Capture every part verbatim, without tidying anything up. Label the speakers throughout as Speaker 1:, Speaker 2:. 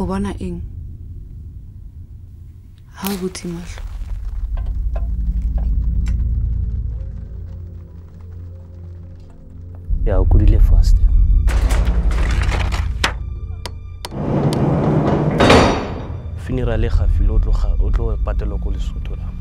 Speaker 1: O bona eng? Ha o butse mahlo.
Speaker 2: Ya o kudile fast. Funeral e gafile o tlo o tlo patela ko Lesotho la.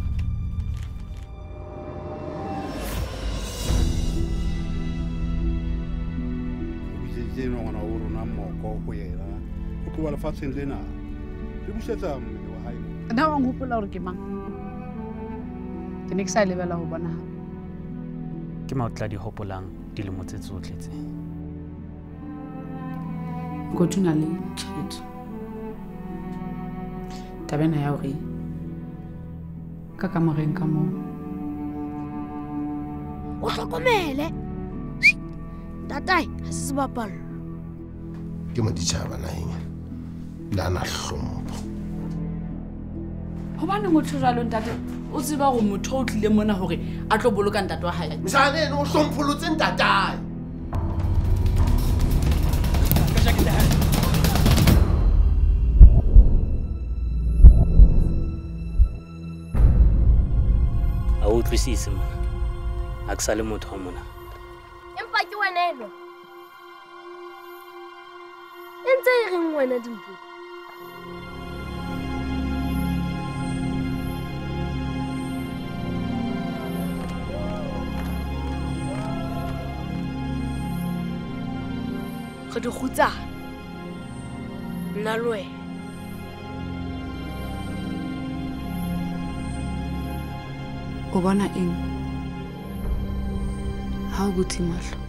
Speaker 3: Je no ngwana o rona mmoko go yela o tlo ba lefatsheng lena le busetsa mmele wa hae
Speaker 4: na wa ngopola hore ke mang ke ne ke sa lebela ho bona ha
Speaker 2: Ke maotla di hopolang dilemo tse tsotlhe tse
Speaker 4: go tuna le tshitso tabena ya hore ka kamoreng ka mo
Speaker 5: o hlokomele tatai ha se sebapalo
Speaker 6: ke moditjhaba naheng la na hlompho
Speaker 4: hobane motho jalo ntate o tseba go motho o tlile mona hore a tlo boloka ntate wa hae
Speaker 6: msane no hlompholotse ntatai
Speaker 2: a o tlisise mona a ke sa le motho wa mona
Speaker 5: empa ke wena eno entse e reng wena dimpo re di khutsa nna le wena
Speaker 1: O bona eng? Ha o butse mahlo.